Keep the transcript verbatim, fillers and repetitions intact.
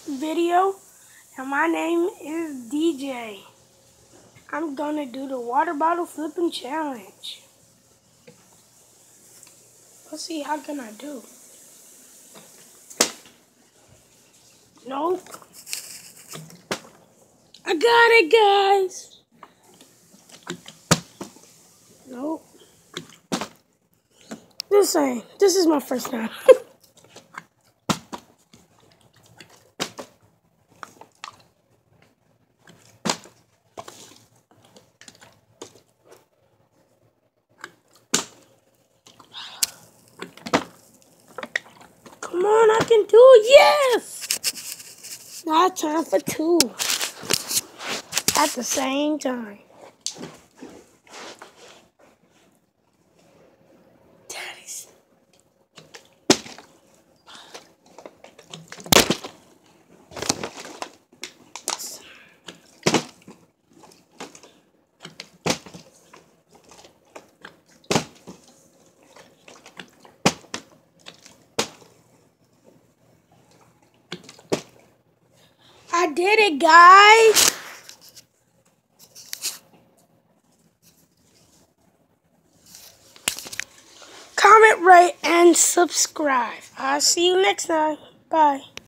video, and my name is D J. I'm gonna do the water bottle flipping challenge. Let's see, how can I do? Nope. I got it, guys. Nope. This ain't. This is my first time. Come on, I can do it. Yes! Now it's time for two. At the same time. Daddy's. I did it, guys. Comment, rate, and subscribe. I'll see you next time. Bye.